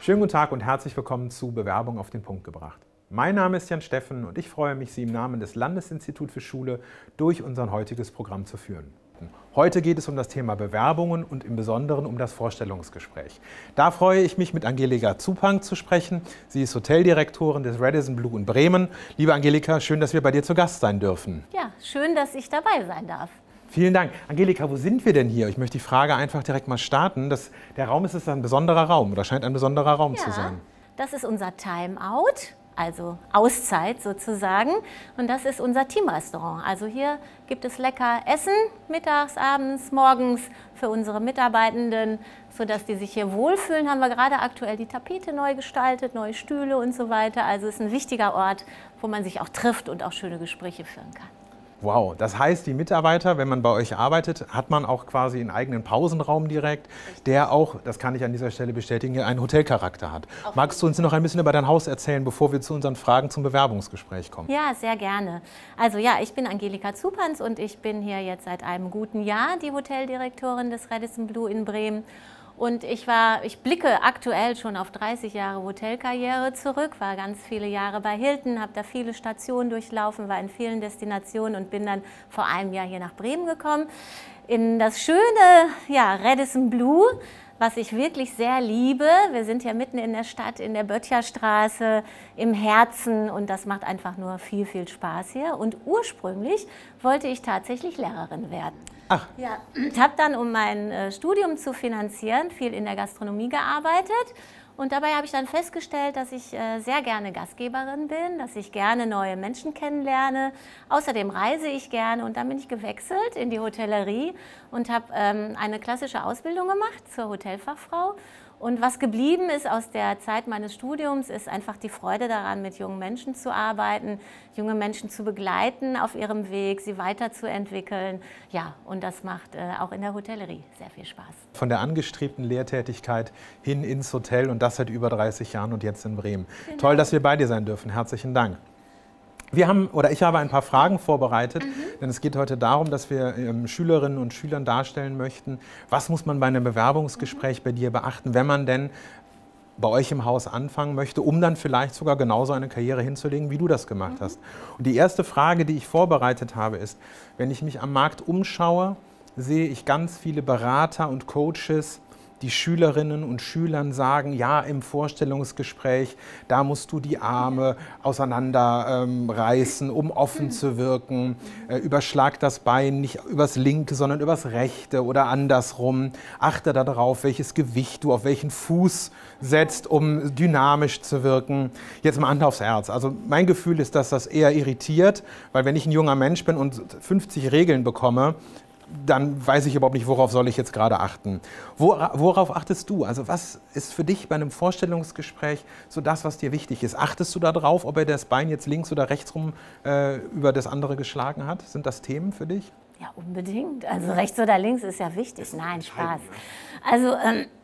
Schönen guten Tag und herzlich willkommen zu Bewerbung auf den Punkt gebracht. Mein Name ist Jan Steffen und ich freue mich, Sie im Namen des Landesinstituts für Schule durch unser heutiges Programm zu führen. Heute geht es um das Thema Bewerbungen und im Besonderen um das Vorstellungsgespräch. Da freue ich mich, mit Angelika Zupang zu sprechen. Sie ist Hoteldirektorin des Radisson Blu in Bremen. Liebe Angelika, schön, dass wir bei dir zu Gast sein dürfen. Ja, schön, dass ich dabei sein darf. Vielen Dank. Angelika, wo sind wir denn hier? Ich möchte die Frage einfach direkt mal starten. Der Raum ist ein besonderer Raum oder scheint ein besonderer Raum zu sein. Das ist unser Timeout, also Auszeit sozusagen. Und das ist unser Teamrestaurant. Also hier gibt es lecker Essen, mittags, abends, morgens für unsere Mitarbeitenden, sodass die sich hier wohlfühlen. Haben wir gerade aktuell die Tapete neu gestaltet, neue Stühle und so weiter. Also es ist ein wichtiger Ort, wo man sich auch trifft und auch schöne Gespräche führen kann. Wow, das heißt, die Mitarbeiter, wenn man bei euch arbeitet, hat man auch quasi einen eigenen Pausenraum direkt, der auch, das kann ich an dieser Stelle bestätigen, einen Hotelcharakter hat. Magst du uns noch ein bisschen über dein Haus erzählen, bevor wir zu unseren Fragen zum Bewerbungsgespräch kommen? Ja, sehr gerne. Also ja, ich bin Angelika Zupang und ich bin hier jetzt seit einem guten Jahr die Hoteldirektorin des Radisson Blu in Bremen. Und ich blicke aktuell schon auf 30 Jahre Hotelkarriere zurück, war ganz viele Jahre bei Hilton, habe da viele Stationen durchlaufen, war in vielen Destinationen und bin dann vor einem Jahr hier nach Bremen gekommen. In das schöne Radisson Blu, was ich wirklich sehr liebe. Wir sind ja mitten in der Stadt, in der Böttcherstraße, im Herzen und das macht einfach nur viel, viel Spaß hier. Und ursprünglich wollte ich tatsächlich Lehrerin werden. Ach. Ja, ich habe dann, um mein Studium zu finanzieren, viel in der Gastronomie gearbeitet. Und dabei habe ich dann festgestellt, dass ich sehr gerne Gastgeberin bin, dass ich gerne neue Menschen kennenlerne. Außerdem reise ich gerne und dann bin ich gewechselt in die Hotellerie und habe eine klassische Ausbildung gemacht zur Hotelfachfrau. Und was geblieben ist aus der Zeit meines Studiums, ist einfach die Freude daran, mit jungen Menschen zu arbeiten, junge Menschen zu begleiten auf ihrem Weg, sie weiterzuentwickeln. Ja, und das macht auch in der Hotellerie sehr viel Spaß. Von der angestrebten Lehrtätigkeit hin ins Hotel und das seit über 30 Jahren und jetzt in Bremen. Genau. Toll, dass wir bei dir sein dürfen. Herzlichen Dank. Ich habe ein paar Fragen vorbereitet, denn es geht heute darum, dass wir Schülerinnen und Schülern darstellen möchten, was muss man bei einem Bewerbungsgespräch bei dir beachten, wenn man denn bei euch im Haus anfangen möchte, um dann vielleicht sogar genauso eine Karriere hinzulegen, wie du das gemacht hast. Und die erste Frage, die ich vorbereitet habe, ist, wenn ich mich am Markt umschaue, sehe ich ganz viele Berater und Coaches, die Schülerinnen und Schülern sagen, ja, im Vorstellungsgespräch, da musst du die Arme auseinanderreißen, um offen zu wirken. Überschlag das Bein nicht übers linke, sondern übers rechte oder andersrum. Achte darauf, welches Gewicht du auf welchen Fuß setzt, um dynamisch zu wirken. Jetzt mal Hand aufs Herz. Also mein Gefühl ist, dass das eher irritiert, weil wenn ich ein junger Mensch bin und 50 Regeln bekomme, dann weiß ich überhaupt nicht, worauf soll ich jetzt gerade achten. Worauf achtest du? Also was ist für dich bei einem Vorstellungsgespräch so das, was dir wichtig ist? Achtest du darauf, ob er das Bein jetzt links oder rechts rum über das andere geschlagen hat? Sind das Themen für dich? Ja, unbedingt. Also rechts oder links ist ja wichtig. Nein, Spaß. Also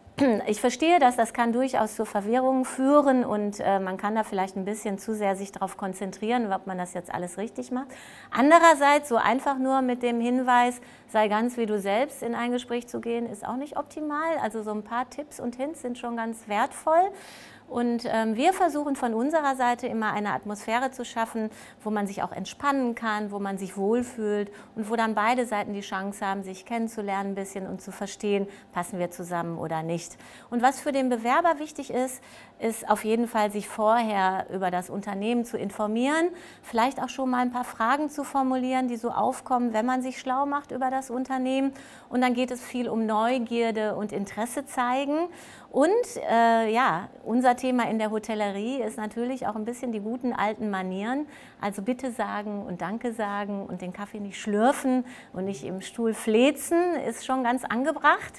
ich verstehe das kann durchaus zu Verwirrungen führen und man kann da vielleicht ein bisschen zu sehr sich darauf konzentrieren, ob man das jetzt alles richtig macht. Andererseits so einfach nur mit dem Hinweis, sei ganz wie du selbst in ein Gespräch zu gehen, ist auch nicht optimal. Also so ein paar Tipps und Hints sind schon ganz wertvoll. Und wir versuchen von unserer Seite immer eine Atmosphäre zu schaffen, wo man sich auch entspannen kann, wo man sich wohlfühlt und wo dann beide Seiten die Chance haben, sich kennenzulernen ein bisschen und zu verstehen, passen wir zusammen oder nicht. Und was für den Bewerber wichtig ist, ist auf jeden Fall, sich vorher über das Unternehmen zu informieren, vielleicht auch schon mal ein paar Fragen zu formulieren, die so aufkommen, wenn man sich schlau macht über das Unternehmen. Und dann geht es viel um Neugierde und Interesse zeigen. Und unser Thema in der Hotellerie ist natürlich auch ein bisschen die guten alten Manieren. Also bitte sagen und Danke sagen und den Kaffee nicht schlürfen und nicht im Stuhl flezen, ist schon ganz angebracht.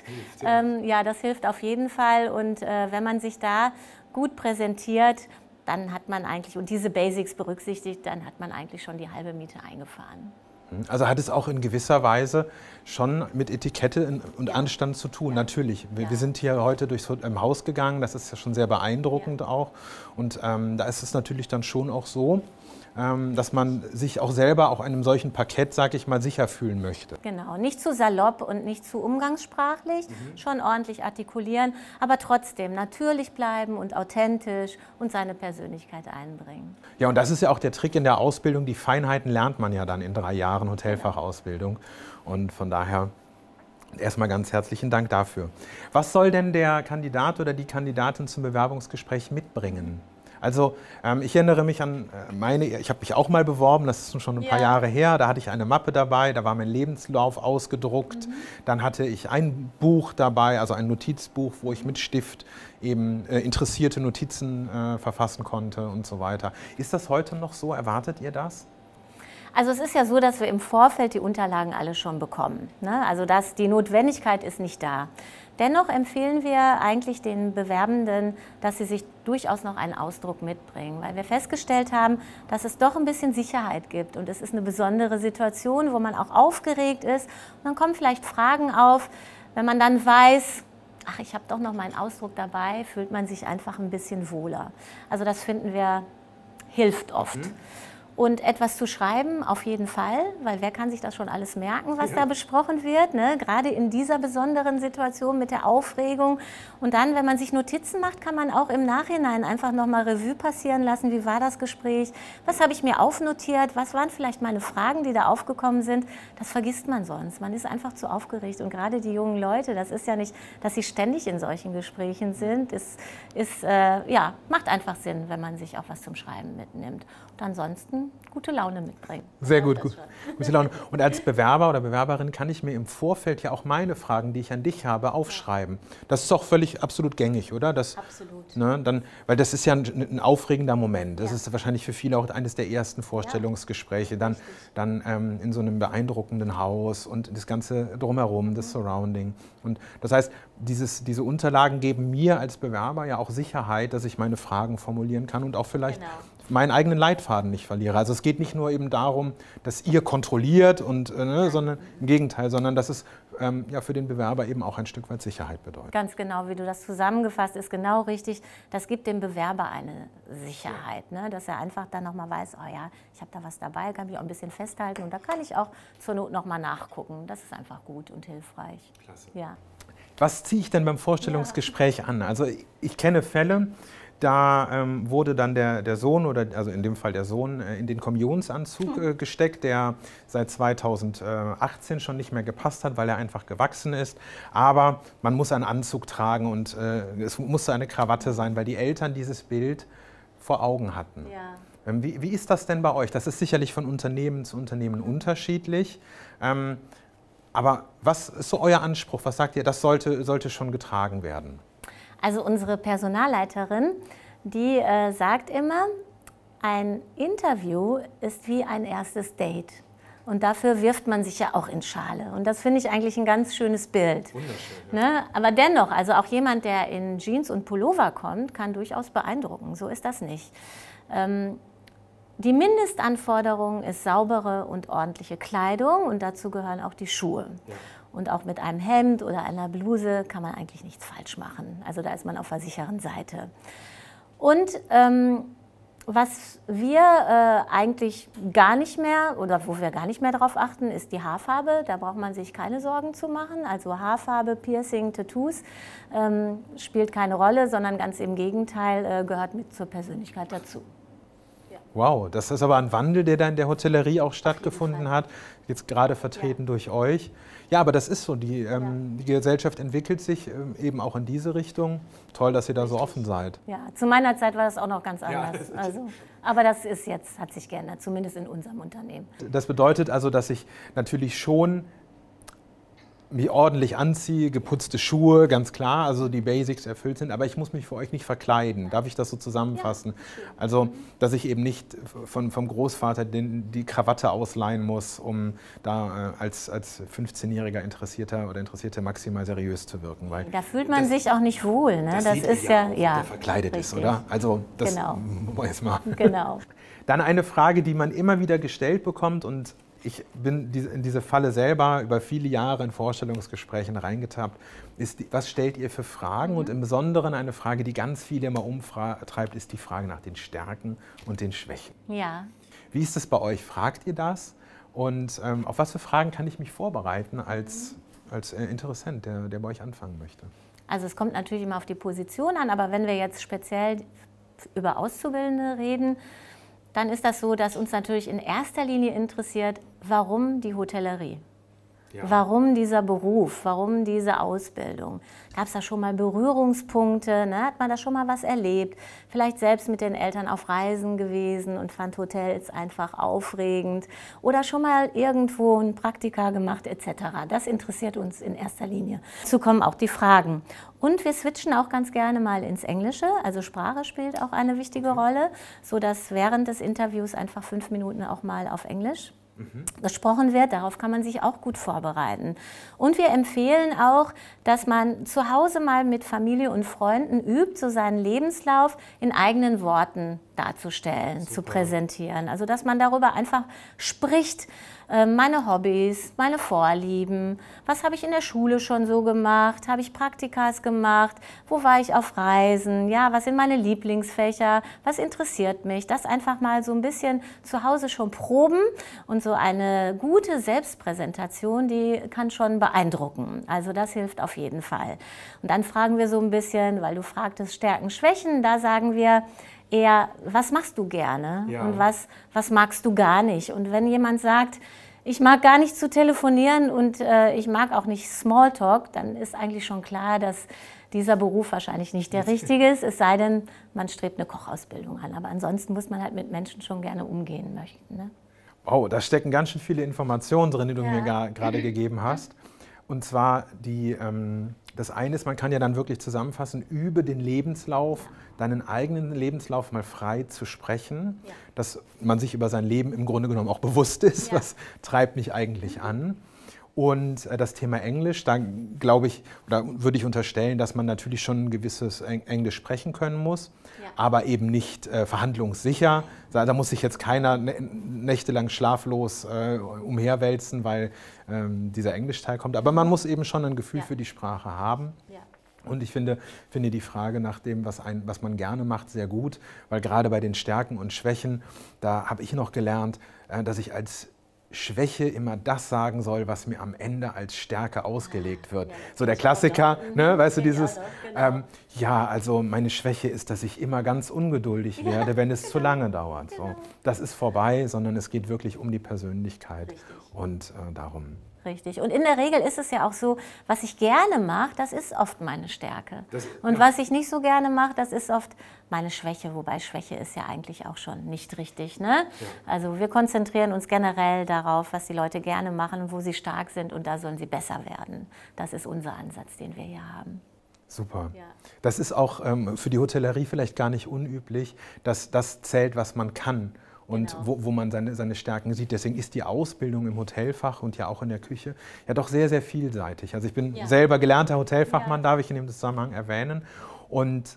Das hilft auf jeden Fall. Und wenn man sich da gut präsentiert, dann hat man eigentlich, und diese Basics berücksichtigt, dann hat man eigentlich schon die halbe Miete eingefahren. Also hat es auch in gewisser Weise schon mit Etikette und Anstand zu tun, natürlich. Wir sind hier heute durchs Haus gegangen, das ist ja schon sehr beeindruckend auch. Und da ist es natürlich dann schon auch so, dass man sich auch selber auch in einem solchen Parkett, sage ich mal, sicher fühlen möchte. Genau, nicht zu salopp und nicht zu umgangssprachlich, schon ordentlich artikulieren, aber trotzdem natürlich bleiben und authentisch und seine Persönlichkeit einbringen. Ja, und das ist ja auch der Trick in der Ausbildung. Die Feinheiten lernt man ja dann in 3 Jahren Hotelfachausbildung. Und von daher erstmal ganz herzlichen Dank dafür. Was soll denn der Kandidat oder die Kandidatin zum Bewerbungsgespräch mitbringen? Also ich erinnere mich an ich habe mich auch mal beworben, das ist schon ein paar Jahre her, da hatte ich eine Mappe dabei, da war mein Lebenslauf ausgedruckt, dann hatte ich ein Buch dabei, also ein Notizbuch, wo ich mit Stift eben interessierte Notizen verfassen konnte und so weiter. Ist das heute noch so? Erwartet ihr das? Also es ist ja so, dass wir im Vorfeld die Unterlagen alle schon bekommen, ne? Also die Notwendigkeit ist nicht da. Dennoch empfehlen wir eigentlich den Bewerbenden, dass sie sich durchaus noch einen Ausdruck mitbringen, weil wir festgestellt haben, dass es doch ein bisschen Sicherheit gibt und es ist eine besondere Situation, wo man auch aufgeregt ist und dann kommen vielleicht Fragen auf, wenn man dann weiß, ach, ich habe doch noch meinen Ausdruck dabei, fühlt man sich einfach ein bisschen wohler. Also das finden wir hilft oft. Und etwas zu schreiben, auf jeden Fall, weil wer kann sich das schon alles merken, was da besprochen wird, ne? Gerade in dieser besonderen Situation mit der Aufregung. Und dann, wenn man sich Notizen macht, kann man auch im Nachhinein einfach nochmal Revue passieren lassen, wie war das Gespräch, was habe ich mir aufnotiert, was waren vielleicht meine Fragen, die da aufgekommen sind. Das vergisst man sonst, man ist einfach zu aufgeregt. Und gerade die jungen Leute, das ist ja nicht, dass sie ständig in solchen Gesprächen sind, ja, macht einfach Sinn, wenn man sich auch was zum Schreiben mitnimmt. Und ansonsten gute Laune mitbringen. Sehr gut, gute Laune. Und als Bewerber oder Bewerberin kann ich mir im Vorfeld ja auch meine Fragen, die ich an dich habe, aufschreiben. Das ist auch völlig absolut gängig, oder? Absolut. Ne, weil das ist ja ein aufregender Moment. Das ist wahrscheinlich für viele auch eines der ersten Vorstellungsgespräche. Dann in so einem beeindruckenden Haus und das Ganze drumherum, das Surrounding. Und das heißt, diese Unterlagen geben mir als Bewerber ja auch Sicherheit, dass ich meine Fragen formulieren kann und auch vielleicht meinen eigenen Leitfaden nicht verliere. Also es geht nicht nur eben darum, dass ihr kontrolliert, sondern im Gegenteil, sondern dass es ja für den Bewerber eben auch ein Stück weit Sicherheit bedeutet. Ganz genau, wie du das zusammengefasst ist, genau richtig. Das gibt dem Bewerber eine Sicherheit, ne? Dass er einfach dann nochmal weiß, oh ja, ich habe da was dabei, kann mich auch ein bisschen festhalten und da kann ich auch zur Not nochmal nachgucken. Das ist einfach gut und hilfreich. Klasse. Ja. Was ziehe ich denn beim Vorstellungsgespräch an? Also ich kenne Fälle, da wurde dann der Sohn, also in dem Fall der Sohn, in den Kommunionsanzug gesteckt, der seit 2018 schon nicht mehr gepasst hat, weil er einfach gewachsen ist. Aber man muss einen Anzug tragen und es musste eine Krawatte sein, weil die Eltern dieses Bild vor Augen hatten. Ja. Wie ist das denn bei euch? Das ist sicherlich von Unternehmen zu Unternehmen unterschiedlich. Aber was ist so euer Anspruch? Was sagt ihr, das sollte schon getragen werden? Also unsere Personalleiterin, die sagt immer, ein Interview ist wie ein erstes Date. Und dafür wirft man sich ja auch in Schale. Und das finde ich eigentlich ein ganz schönes Bild. Wunderschön. Ja. Ne? Aber dennoch, also auch jemand, der in Jeans und Pullover kommt, kann durchaus beeindrucken. So ist das nicht. Die Mindestanforderung ist saubere und ordentliche Kleidung und dazu gehören auch die Schuhe. Ja. Und auch mit einem Hemd oder einer Bluse kann man eigentlich nichts falsch machen. Also da ist man auf der sicheren Seite. Und was wir eigentlich gar nicht mehr oder wo wir gar nicht mehr darauf achten, ist die Haarfarbe. Da braucht man sich keine Sorgen zu machen. Also Haarfarbe, Piercing, Tattoos spielt keine Rolle, sondern ganz im Gegenteil gehört mit zur Persönlichkeit dazu. Wow, das ist aber ein Wandel, der da in der Hotellerie auch stattgefunden hat, jetzt gerade vertreten durch euch. Ja, aber das ist so, die Gesellschaft entwickelt sich eben auch in diese Richtung. Toll, dass ihr da so offen seid. Ja, zu meiner Zeit war das auch noch ganz anders. Aber das ist jetzt, hat sich geändert, zumindest in unserem Unternehmen. Das bedeutet also, dass ich natürlich schon mich ordentlich anziehe, geputzte Schuhe, ganz klar, also die Basics erfüllt sind, aber ich muss mich für euch nicht verkleiden. Darf ich das so zusammenfassen? Ja. Also, dass ich eben nicht vom Großvater die Krawatte ausleihen muss, um da als 15-jähriger Interessierte maximal seriös zu wirken. Weil da fühlt man sich auch nicht wohl. Ne? Das ist ja, der verkleidet ist, oder? Also, das weiß man. Genau. Dann eine Frage, die man immer wieder gestellt bekommt und ich bin in diese Falle selber über viele Jahre in Vorstellungsgesprächen reingetappt. Was stellt ihr für Fragen? Und im Besonderen eine Frage, die ganz viele immer umtreibt, ist die Frage nach den Stärken und den Schwächen. Ja, Wie ist es bei euch? Fragt ihr das? Und auf was für Fragen kann ich mich vorbereiten als Interessent, der bei euch anfangen möchte? Also es kommt natürlich immer auf die Position an, aber wenn wir jetzt speziell über Auszubildende reden, dann ist das so, dass uns natürlich in erster Linie interessiert, warum die Hotellerie? Ja. Warum dieser Beruf? Warum diese Ausbildung? Gab es da schon mal Berührungspunkte? Ne? Hat man da schon mal was erlebt? Vielleicht selbst mit den Eltern auf Reisen gewesen und fand Hotels einfach aufregend? Oder schon mal irgendwo ein Praktika gemacht etc.? Das interessiert uns in erster Linie. Dazu kommen auch die Fragen. Und wir switchen auch ganz gerne mal ins Englische. Also Sprache spielt auch eine wichtige Rolle, sodass während des Interviews einfach 5 Minuten auch mal auf Englisch gesprochen wird. Darauf kann man sich auch gut vorbereiten. Und wir empfehlen auch, dass man zu Hause mal mit Familie und Freunden übt, so seinen Lebenslauf in eigenen Worten darzustellen, zu präsentieren. Also dass man darüber einfach spricht, meine Hobbys, meine Vorlieben, was habe ich in der Schule schon so gemacht, habe ich Praktikas gemacht, wo war ich auf Reisen, ja, was sind meine Lieblingsfächer, was interessiert mich, das einfach mal so ein bisschen zu Hause schon proben und so eine gute Selbstpräsentation, die kann schon beeindrucken, also das hilft auf jeden Fall. Und dann fragen wir so ein bisschen, weil du fragtest Stärken, Schwächen, da sagen wir eher, was machst du gerne und was magst du gar nicht? Und wenn jemand sagt, ich mag gar nicht zu telefonieren und ich mag auch nicht Smalltalk, dann ist eigentlich schon klar, dass dieser Beruf wahrscheinlich nicht der richtige ist, es sei denn, man strebt eine Kochausbildung an. Aber ansonsten muss man halt mit Menschen schon gerne umgehen möchten. Ne? Oh, da stecken ganz schön viele Informationen drin, die du mir gerade gegeben hast. Und zwar das eine ist, man kann ja dann wirklich zusammenfassen, über den Lebenslauf, deinen eigenen Lebenslauf mal frei zu sprechen, dass man sich über sein Leben im Grunde genommen auch bewusst ist, was treibt mich eigentlich an. Und das Thema Englisch, da glaube ich, oder würde ich unterstellen, dass man natürlich schon ein gewisses Englisch sprechen können muss, aber eben nicht verhandlungssicher. Da muss sich jetzt keiner nächtelang schlaflos umherwälzen, weil dieser Englischteil kommt. Aber man muss eben schon ein Gefühl für die Sprache haben. Ja. Und ich finde die Frage nach dem, was man gerne macht, sehr gut, weil gerade bei den Stärken und Schwächen, da habe ich noch gelernt, dass ich als Schwäche immer das sagen soll, was mir am Ende als Stärke ausgelegt wird. So der Klassiker, ne, weißt du, dieses, also meine Schwäche ist, dass ich immer ganz ungeduldig werde, wenn es zu lange dauert. So, das ist vorbei, sondern es geht wirklich um die Persönlichkeit und darum. Richtig. Und in der Regel ist es ja auch so, was ich gerne mache, das ist oft meine Stärke. Und was ich nicht so gerne mache, das ist oft meine Schwäche. Wobei Schwäche ist ja eigentlich auch schon nicht richtig. Ne? Ja. Also wir konzentrieren uns generell darauf, was die Leute gerne machen und wo sie stark sind. Und da sollen sie besser werden. Das ist unser Ansatz, den wir hier haben. Super. Ja. Das ist auch für die Hotellerie vielleicht gar nicht unüblich, dass das zählt, was man kann. Und wo man seine Stärken sieht. Deswegen ist die Ausbildung im Hotelfach und ja auch in der Küche ja doch sehr, sehr vielseitig. Also ich bin selber gelernter Hotelfachmann, darf ich in dem Zusammenhang erwähnen. Und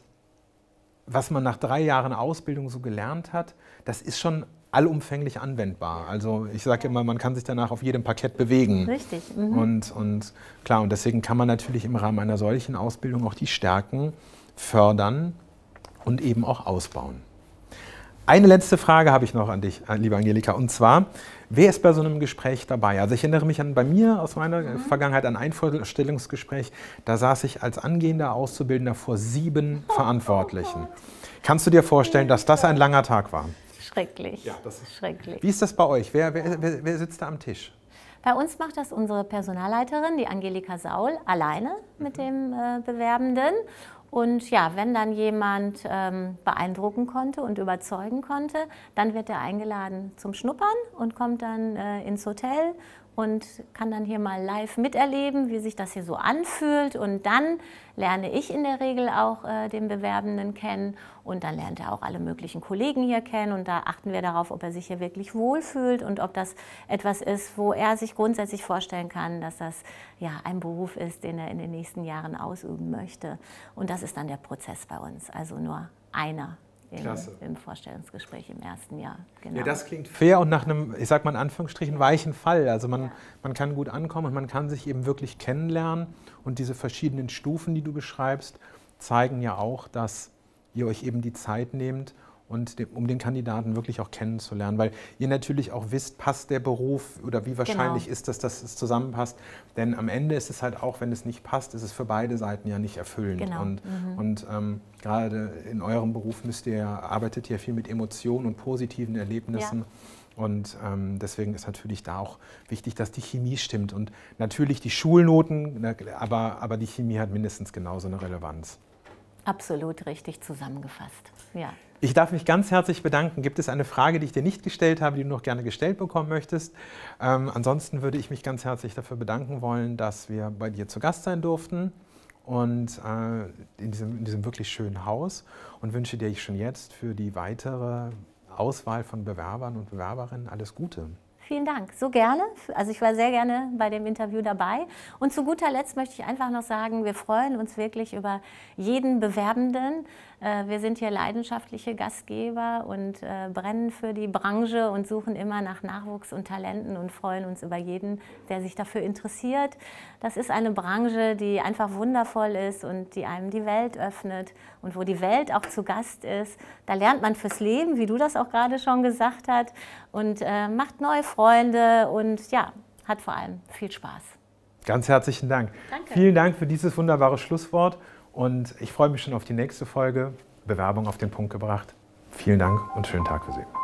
was man nach 3 Jahren Ausbildung so gelernt hat, das ist schon allumfänglich anwendbar. Also ich sage immer, man kann sich danach auf jedem Parkett bewegen. Richtig. Und klar, und deswegen kann man natürlich im Rahmen einer solchen Ausbildung auch die Stärken fördern und eben auch ausbauen. Eine letzte Frage habe ich noch an dich, liebe Angelika, und zwar, wer ist bei so einem Gespräch dabei? Also ich erinnere mich bei mir aus meiner Vergangenheit an ein Vorstellungsgespräch, da saß ich als angehender Auszubildender vor 7 Verantwortlichen. Kannst du dir vorstellen, dass das ein langer Tag war? Schrecklich. Ja, das ist schrecklich. Wie ist das bei euch? Wer sitzt da am Tisch? Bei uns macht das unsere Personalleiterin, die Angelika Saul, alleine mit dem Bewerbenden. Und ja, wenn dann jemand beeindrucken konnte und überzeugen konnte, dann wird er eingeladen zum Schnuppern und kommt dann ins Hotel und kann dann hier mal live miterleben, wie sich das hier so anfühlt. Und dann lerne ich in der Regel auch den Bewerbenden kennen und dann lernt er auch alle möglichen Kollegen hier kennen. Und da achten wir darauf, ob er sich hier wirklich wohlfühlt und ob das etwas ist, wo er sich grundsätzlich vorstellen kann, dass das ja ein Beruf ist, den er in den nächsten Jahren ausüben möchte. Und das ist dann der Prozess bei uns, also nur einer. Im Vorstellungsgespräch im ersten Jahr. Genau. Ja, das klingt fair und nach einem, ich sag mal in Anführungsstrichen, weichen Fall. Also man kann gut ankommen und man kann sich eben wirklich kennenlernen. Und diese verschiedenen Stufen, die du beschreibst, zeigen ja auch, dass ihr euch eben die Zeit nehmt und um den Kandidaten wirklich auch kennenzulernen, weil ihr natürlich auch wisst, passt der Beruf oder wie wahrscheinlich ist das, dass es zusammenpasst. Denn am Ende ist es halt auch, wenn es nicht passt, ist es für beide Seiten ja nicht erfüllend. Genau. Und gerade in eurem Beruf arbeitet ihr viel mit Emotionen und positiven Erlebnissen. Ja. Und deswegen ist natürlich da auch wichtig, dass die Chemie stimmt. Und natürlich die Schulnoten, aber die Chemie hat mindestens genauso eine Relevanz. Absolut richtig zusammengefasst, ja. Ich darf mich ganz herzlich bedanken. Gibt es eine Frage, die ich dir nicht gestellt habe, die du noch gerne gestellt bekommen möchtest? Ansonsten würde ich mich ganz herzlich dafür bedanken wollen, dass wir bei dir zu Gast sein durften und in diesem wirklich schönen Haus, und wünsche dir schon jetzt für die weitere Auswahl von Bewerbern und Bewerberinnen alles Gute. Vielen Dank, so gerne. Also ich war sehr gerne bei dem Interview dabei. Und zu guter Letzt möchte ich einfach noch sagen, wir freuen uns wirklich über jeden Bewerbenden. Wir sind hier leidenschaftliche Gastgeber und brennen für die Branche und suchen immer nach Nachwuchs und Talenten und freuen uns über jeden, der sich dafür interessiert. Das ist eine Branche, die einfach wundervoll ist und die einem die Welt öffnet und wo die Welt auch zu Gast ist. Da lernt man fürs Leben, wie du das auch gerade schon gesagt hast, und macht neue Freunde und ja, hat vor allem viel Spaß. Ganz herzlichen Dank. Danke. Vielen Dank für dieses wunderbare Schlusswort und ich freue mich schon auf die nächste Folge. Bewerbung auf den Punkt gebracht. Vielen Dank und schönen Tag für Sie.